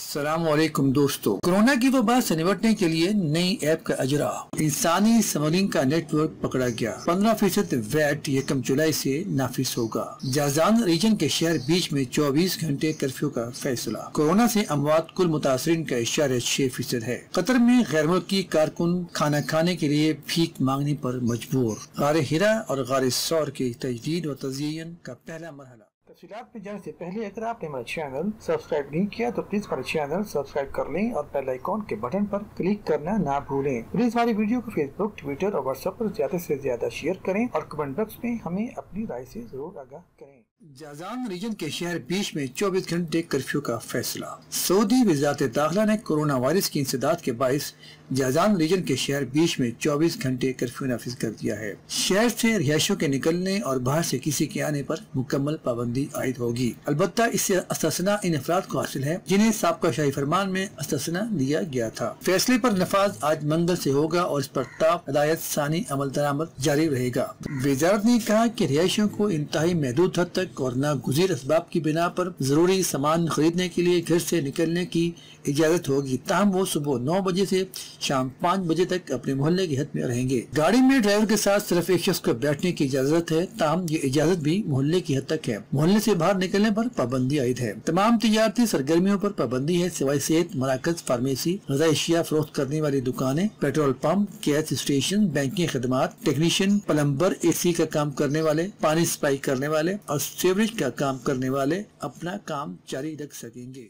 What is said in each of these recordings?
السلام علیکم دوستو، کورونا کی وبا سے نمٹنے کے لیے نئی ایپ کا اجرا۔ انسانی سمگلنگ کا نیٹ ورک پکڑا گیا۔ 15% ویٹ 1 جولائی سے نافذ ہوگا۔ جازان ریجن کے شہر بیچ میں 24 گھنٹے کرفیو کا فیصلہ۔ کورونا سے اموات کل متاثرین کا 6% ہے۔ قطر میں غیر ملکی کارکن کھانا کھانے کے لیے بھیک مانگنے پر مجبور۔ غار ہرا اور غار ثور کی تجدید و تزئین کا پہلا مرحلہ۔ تفصیلات میں جانے سے پہلے اگر آپ نے ہمارا چینل سبسکرائب نہیں کیا تو پلیز ہمارا چینل سبسکرائب کر لیں اور بیل آئیکن کے بٹن پر کلک کرنا نہ بھولیں۔ پلیز ہماری ویڈیو کو فیس بک، ٹویٹر اور واٹس ایپ پر زیادہ سے زیادہ شیئر کریں اور کمنٹ باکس میں ہمیں اپنی رائے سے ضرور آگاہ کریں۔ جازان ریجن کے شہر بیچ میں 24 گھنٹے کرفیو کا فیصلہ۔ سعودی وزارت داخلہ نے کورونا وائرس کی انسداد کے باعث جازان ریجن کے شہر بیچ میں 24 گھنٹے کرفیو نافذ کر دیا ہے۔ شہر سے رہائشیوں کے نکلنے اور باہر سے کسی کے آنے پر مکمل پابندی عائد ہوگی۔ البتہ اس سے استثناء ان افراد کو حاصل ہے جنہیں سابقہ شاہی فرمان میں استثناء دیا گیا تھا۔ فیصلے پر نفاذ آج منگل سے ہوگا اور اس پر تاب ہدایت ثانی عمل درآمد جاری رہے گا۔ وزارت نے کہا کہ رہائشیوں کو انتہائی محدود حد تک اور ناگزیر اسباب کی بنا پر ضروری سامان خریدنے کے لیے گھر سے نکلنے کی اجازت ہوگی، تاہم وہ صبح 9 بجے سے شام 5 بجے تک اپنے محلے کی حد میں رہیں گے۔ گاڑی میں ڈرائیور کے ساتھ صرف ایک شخص کو بیٹھنے کی اجازت ہے، تاہم یہ اجازت بھی محلے کی حد تک ہے۔ محلے سے باہر نکلنے پر پابندی عائد ہے۔ تمام تجارتی سرگرمیوں پر پابندی ہے سوائے صحت مراکز، فارمیسی، غذائی اشیاء فروخت کرنے والی دکانیں، petrol pump, gas station, banking خدمات، ٹیکنیشین، پلمبر، اے سی کا کام کرنے والے، پانی سپلائی کرنے والے اور سیوریج کا کام کرنے والے اپنا کام جاری رکھ سکیں گے۔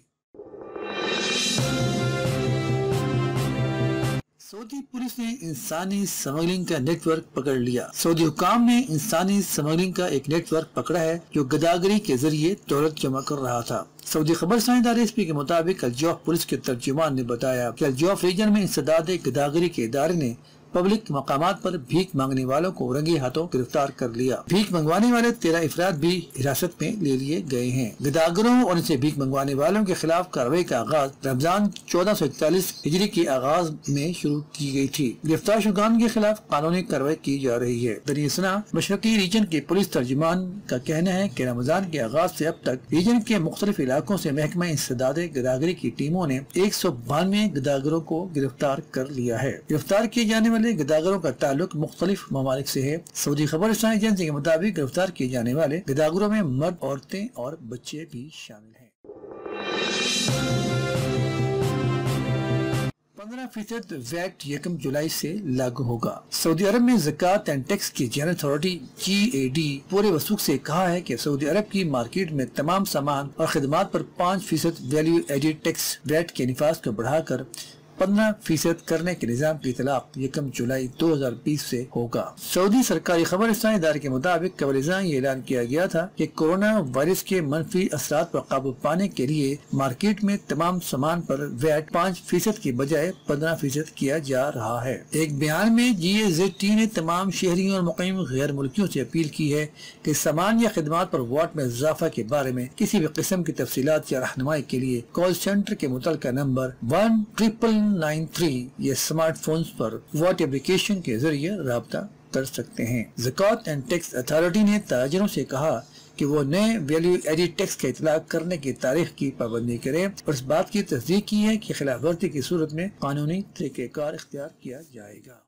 سعودی پولیس نے انسانی سمگلنگ کا نیٹ ورک پکڑ لیا۔ سعودی حکام نے انسانی سمگلنگ کا ایک نیٹ ورک پکڑا ہے جو گداگری کے ذریعے دولت جمع کر رہا تھا۔ سعودی خبر رسانی ادارے ایس پی کے مطابق الجوف پولیس کے ترجمان نے بتایا کہ الجوف ریجن میں انسداد گداگری کے ادارے نے پبلک مقامات پر بھیک مانگنے والوں کو رنگے ہاتھوں گرفتار کر لیا۔ بھیک منگوانے والے 13 افراد بھی حراست میں لے لیے گئے ہیں۔ گداگروں اور ان سے بھیک منگوانے والوں کے خلاف کارروائی کا آغاز رمضان 1441 ہجری کے آغاز میں شروع کی گئی تھی۔ گرفتار شدگان کے خلاف قانونی کارروائی کی جا رہی ہے۔ دنیا سنا مشرقی ریجن کے پولیس ترجمان کا کہنا ہے کہ رمضان کے آغاز سے اب تک ریجن کے مختلف علاقوں سے محکمہ انسداد گداگری کی ٹیموں نے 192 گداگروں کو گرفتار کر لیا ہے۔ گرفتار کیے جانے والے گداگروں کا تعلق مختلف ممالک سے ہے۔ سعودی خبر رسانی ایجنسی کے مطابق گرفتار کیے جانے والے گداگروں میں مرد، عورتیں اور بچے بھی شامل ہیں۔ 15% ویٹ 1 جولائی سے لاگو ہوگا۔ سعودی عرب میں زکوٰۃ اینڈ ٹیکس کی جنرل اتھارٹی GAD پورے وثوق سے کہا ہے کہ سعودی عرب کی مارکیٹ میں تمام سامان اور خدمات پر 5% ویلیو ایڈڈ ٹیکس ویٹ کے نفاذ کو بڑھا کر 15% کرنے کے نظام کی اطلاق 1 جولائی 2020 سے ہوگا۔ سعودی سرکاری خبر رسانی ادارے کے مطابق قبل ازاں یہ اعلان کیا گیا تھا کہ کورونا وائرس کے منفی اثرات پر قابو پانے کے لیے مارکیٹ میں تمام سامان پر ویٹ 5% کی بجائے 15% کیا جا رہا ہے۔ ایک بیان میں GAZT نے تمام شہریوں اور مقیم غیر ملکیوں سے اپیل کی ہے کہ سامان یا خدمات پر واٹ میں اضافہ کے بارے میں کسی بھی قسم کی تفصیلات یا رہنمائی کے لیے کال سینٹر کے متعلقہ نمبر 1993 یا اسمارٹ فونز پر واٹ اپلیکیشن کے ذریعے رابطہ کر سکتے ہیں۔ زکوٰۃ اینڈ ٹیکس اتھارٹی نے تاجروں سے کہا کہ وہ نئے ویلیو ایڈڈ ٹیکس کا اطلاق کرنے کی تاریخ کی پابندی کریں اور اس بات کی تصدیق کی ہے کہ خلاف ورزی کی صورت میں قانونی طریقہ کار اختیار کیا جائے گا۔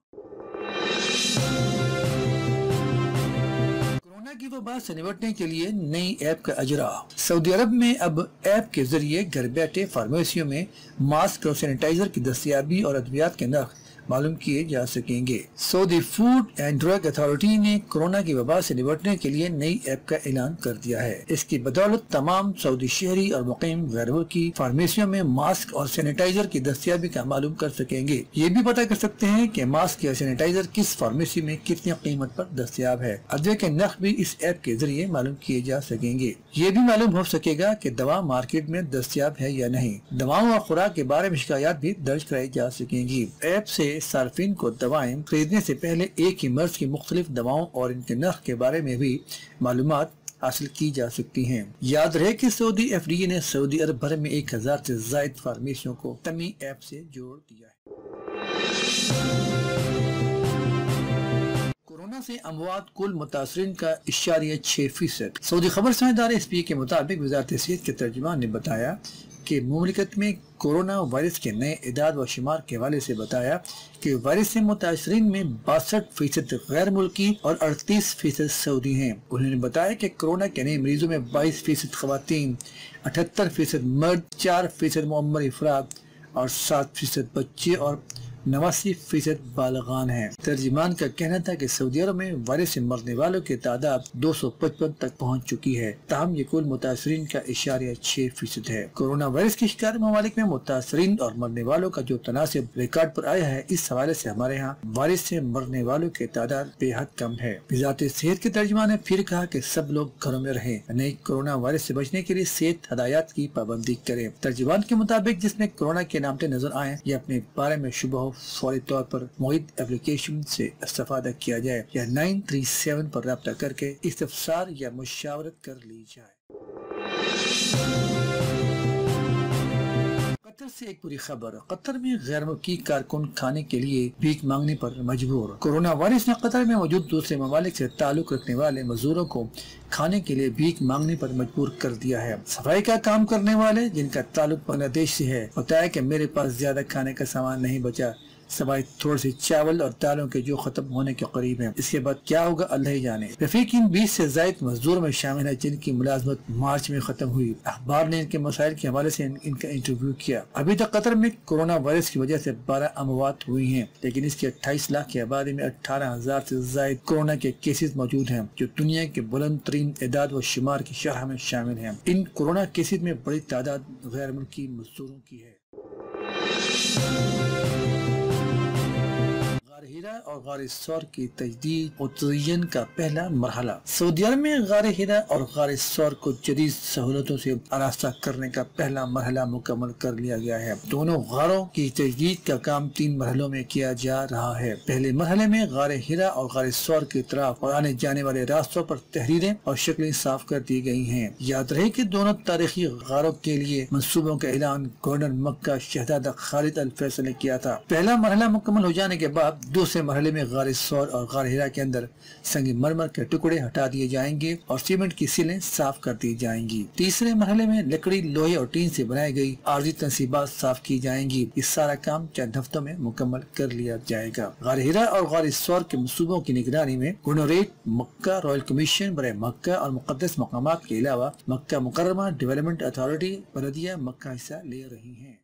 کورونا کی وبا سے نمٹنے کے لیے نئی ایپ کا اجرا۔ سعودی عرب میں اب ایپ کے ذریعے گھر بیٹھے فارمیسیوں میں ماسک اور سینیٹائزر کی دستیابی اور ادویات کے نرخ معلوم کیے جا سکیں گے۔ Saudi food and drug authority نے کورونا کی وبا سے نمٹنے کے لیے نئی ایپ کا اعلان کر دیا ہے۔ اس کی بدولت تمام سعودی شہری اور مقیم غیر ملکی فارمیسیوں میں ماسک اور سینیٹائزر کی دستیابی کا معلوم کر سکیں گے۔ یہ بھی پتہ کر سکتے ہیں کہ ماسک یا سینیٹائزر کس فارمیسی میں کتنی قیمت پر دستیاب ہے۔ ادویہ کے نرخ بھی اس ایپ کے ذریعے معلوم کیے جا سکیں گے۔ یہ بھی معلوم ہو سکے گا کہ دوا مارکیٹ میں دستیاب ہے یا نہیں۔ دواؤں اور خوراک کے بارے میں شکایات بھی درج کرائی جا سکیں گی۔ ایپ سے صارفین کو دوائیں خریدنے سے پہلے ایک ہی مرض کی مختلف دواؤں اور ان کے نرخ کے بارے میں بھی معلومات حاصل کی جا سکتی ہیں۔ یاد رہے کہ سعودی FDA نے سعودی عرب بھر میں 1000 سے زائد فارمیسیوں کو تمی ایپ سے جوڑ دیا ہے۔ کورونا سے اموات کل متاثرین کا 6.6%۔ سعودی خبر رسانی ادارے SPA کے مطابق وزارت صحت کے ترجمان نے بتایا کہ مملکت میں کورونا وائرس کے نئے اعداد و شمار کے حوالے سے بتایا کہ وائرس سے متاثرین میں 62% غیر ملکی اور 38% سعودی ہیں۔ انہوں نے بتایا کہ کورونا کے نئے مریضوں میں 22% خواتین، 78% مرد، 4% معمر افراد اور 7% بچے اور 89% بالغان ہیں۔ ترجمان کا کہنا تھا کہ سعودی عرب میں وائرس سے مرنے والوں کی تعداد 255 تک پہنچ چکی ہے، تاہم یہ کل متاثرین کا 0.6% ہے۔ کورونا وائرس کے شکار ممالک میں متاثرین اور مرنے والوں کا جو تناسب ریکارڈ پر آیا ہے، اس حوالے سے ہمارے ہاں وائرس سے مرنے والوں کی تعداد بے حد کم ہے۔ وزارت صحت کے ترجمان نے پھر کہا کہ سب لوگ گھروں میں رہیں، نئی کورونا وائرس سے بچنے کے لیے صحت ہدایات کی پابندی کریں۔ ترجمان کے مطابق جس میں کورونا کے نامتے نظر آئیں یا اپنے بارے میں شبہ ہو، فوری طور پر معید اپلیکیشن سے استفادہ کیا جائے یا 937 پر رابطہ کر کے استفسار یا مشاورت کر لی جائے۔ قطر سے ایک بری خبر، قطر میں غیر ملکی کارکن کھانے کے لیے بھیک مانگنے پر مجبور۔ کورونا وائرس نے قطر میں موجود دوسرے ممالک سے تعلق رکھنے والے مزدوروں کو کھانے کے لیے بھیک مانگنے پر مجبور کر دیا ہے۔ صفائی کا کام کرنے والے جن کا تعلق بنگلہ دیش سے ہے بتایا کہ میرے پاس زیادہ کھانے کا سامان نہیں بچا، سوائے تھوڑے سے چاول اور دالوں کے جو ختم ہونے کے قریب ہیں، اس کے بعد کیا ہوگا اللہ ہی جانے۔ رفیق ان 20 سے زائد مزدوروں میں شامل ہے جن کی ملازمت مارچ میں ختم ہوئی۔ اخبار نے ان کے مسائل کے حوالے سے ان کا انٹرویو کیا۔ ابھی تک قطر میں کورونا وائرس کی وجہ سے 12 اموات ہوئی ہیں، لیکن اس کی 28 لاکھ کی آبادی میں 18,000 سے زائد کورونا کے کیسز موجود ہیں، جو دنیا کے بلند ترین اعداد و شمار کی شرح میں شامل ہیں۔ ان کورونا کیسز میں بڑی تعداد غیر ملکی مزدوروں کی ہے۔ غار ہیرا اور غار ثور کی تجدید و تزئین کا پہلا مرحلہ۔ سعودی عرب میں غار ہیرا اور غار ثور کو جدید سہولتوں سے آراستہ کرنے کا پہلا مرحلہ مکمل کر لیا گیا ہے۔ دونوں غاروں کی تجدید کا کام 3 مرحلوں میں کیا جا رہا ہے۔ پہلے مرحلے میں غار ہیرا اور غار ثور کے اطراف اور آنے جانے والے راستوں پر تحریریں اور شکلیں صاف کر دی گئی ہیں۔ یاد رہے کہ دونوں تاریخی غاروں کے لیے منصوبوں کا اعلان گورنر مکہ شہزادہ خالد الفیصل نے کیا تھا۔ پہلا مرحلہ مکمل ہو جانے کے بعد دوسرے مرحلے میں غار ثور اور غار ہیرا کے اندر سنگ مرمر کے ٹکڑے ہٹا دیے جائیں گے اور سیمنٹ کی سیلیں صاف کر دی جائیں گی۔ تیسرے مرحلے میں لکڑی، لوہے اور ٹین سے بنائی گئی عارضی تنصیبات صاف کی جائیں گی۔ یہ سارا کام چند ہفتوں میں مکمل کر لیا جائے گا۔ غار ہیرا اور غار ثور کے منصوبوں کی نگرانی میں گورنریٹ مکہ، رائل کمیشن برائے مکہ اور مقدس مقامات کے علاوہ مکہ مکرمہ ڈیولپمنٹ اتھارٹی، بلدیہ مکہ حصہ لے رہی ہیں۔